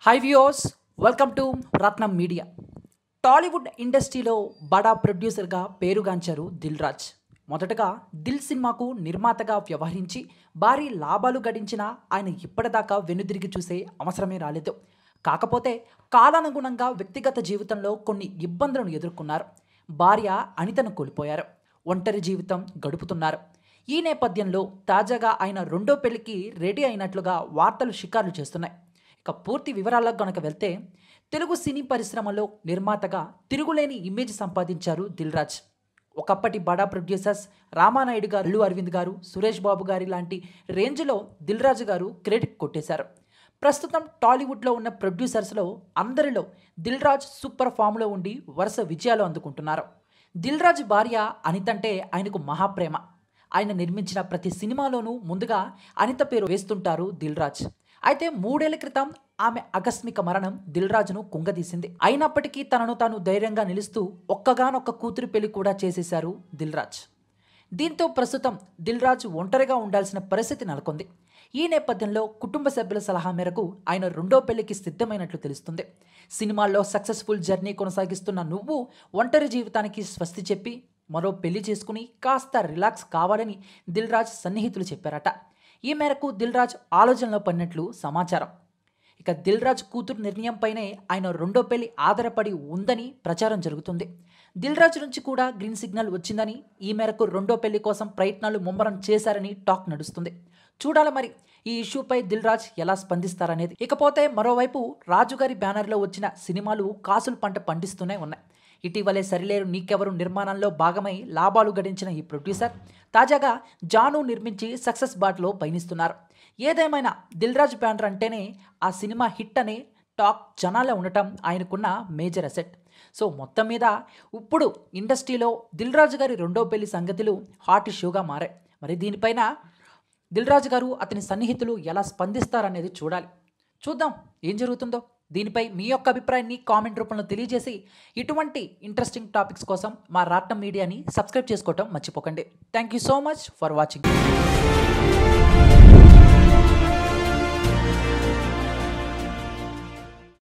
High viewers, welcome to Ratnam media. Tollywood ఇండస్ట్రీలో బడా ప్రొడ్యూసర్గా పేరుగాంచారు దిల్ రాజ్. మొదటగా దిల్ సినిమాకు నిర్మాతగా వ్యవహరించి భారీ లాభాలు గడించిన ఆయన ఇప్పటిదాకా వెనుదిరిగి చూసే అవసరమే రాలేదు. కాకపోతే కాలానుగుణంగా వ్యక్తిగత జీవితంలో కొన్ని ఇబ్బందులను ఎదుర్కొన్నారు. భార్య అనితను కోల్పోయారు. ఒంటరి జీవితం గడుపుతున్నారు. ఈ నేపథ్యంలో తాజాగా ఆయన రెండో పెళ్లికి రెడీ అయినట్లుగా వార్తలు షికార్లు చేస్తున్నాయి. ఇక పూర్తి వివరాలకు గనక వెళ్తే, తెలుగు సినీ పరిశ్రమలో నిర్మాతగా తిరుగులేని ఇమేజ్ సంపాదించారు దిల్ రాజ్. ఒకప్పటి బడా ప్రొడ్యూసర్స్ రామానాయుడు గారు, అల్లు అరవింద్ గారు, సురేష్ బాబు గారి లాంటి రేంజ్లో దిల్ రాజు గారు క్రెడిట్ కొట్టేశారు. ప్రస్తుతం టాలీవుడ్లో ఉన్న ప్రొడ్యూసర్స్లో అందరిలో దిల్ రాజ్ సూపర్ ఫామ్లో ఉండి వరుస విజయాలు అందుకుంటున్నారు. దిల్ రాజ్ భార్య అనితంటే ఆయనకు మహాప్రేమ. ఆయన నిర్మించిన ప్రతి సినిమాలోనూ ముందుగా అనిత పేరు వేస్తుంటారు దిల్ రాజ్. అయితే 3 ఏళ్ల క్రితం ఆమె ఆకస్మిక మరణం దిల్ రాజును కుంగదీసింది. అయినప్పటికీ తనను తాను ధైర్యంగా నిలుస్తూ ఒక్కగానొక్క కూతురు పెళ్లి కూడా చేసేశారు దిల్ రాజ్. దీంతో ప్రస్తుతం దిల్ రాజు ఒంటరిగా ఉండాల్సిన పరిస్థితి నెలకొంది. ఈ నేపథ్యంలో కుటుంబ సభ్యుల సలహా మేరకు ఆయన రెండో పెళ్లికి సిద్ధమైనట్లు తెలుస్తుంది. సినిమాల్లో సక్సెస్ఫుల్ జర్నీ కొనసాగిస్తున్న నువ్వు ఒంటరి జీవితానికి స్వస్తి చెప్పి మరో పెళ్లి చేసుకుని కాస్త రిలాక్స్ కావాలని దిల్ రాజ్ సన్నిహితులు చెప్పారట. ఈ మేరకు దిల్ రాజ్ ఆలోచనలో పడినట్లు సమాచారం. ఇక దిల్ రాజ్ కూతురు నిర్ణయంపైనే ఆయన రెండో పెళ్లి ఆధారపడి ఉందని ప్రచారం జరుగుతుంది. దిల్ రాజ్ నుంచి కూడా గ్రీన్ సిగ్నల్ వచ్చిందని, ఈ మేరకు రెండో పెళ్లి కోసం ప్రయత్నాలు ముమ్మరం చేశారని టాక్ నడుస్తుంది. చూడాలి మరి ఈ ఇష్యూపై దిల్ రాజ్ ఎలా స్పందిస్తారనేది. ఇకపోతే మరోవైపు రాజుగారి బ్యానర్లో వచ్చిన సినిమాలు కాసులు పంట పండిస్తూనే ఉన్నాయి. ఇటీవలే సరిలేరు నీకెవరు నిర్మాణంలో భాగమై లాభాలు గడించిన ఈ ప్రొడ్యూసర్ తాజాగా జాను నిర్మించి సక్సెస్ బాటలో పయనిస్తున్నారు. ఏదేమైనా దిల్ రాజ్ బ్యానర్ అంటేనే ఆ సినిమా హిట్ అనే టాక్ జనాల్లో ఉండటం ఆయనకున్న మేజర్ అసెట్. సో మొత్తం మీద ఇప్పుడు ఇండస్ట్రీలో దిల్ రాజు గారి రెండో పెళ్లి సంగతులు హాట్ ఇష్యూగా మారాయి. మరి దీనిపైన దిల్ రాజు గారు అతని సన్నిహితులు ఎలా స్పందిస్తారనేది చూడాలి. చూద్దాం ఏం జరుగుతుందో. దీనిపై మీ యొక్క అభిప్రాయాన్ని కామెంట్ రూపంలో తెలియజేసి ఇటువంటి ఇంట్రెస్టింగ్ టాపిక్స్ కోసం మా రత్నం మీడియాని సబ్స్క్రైబ్ చేసుకోవటం మర్చిపోకండి. Thank you so much for watching.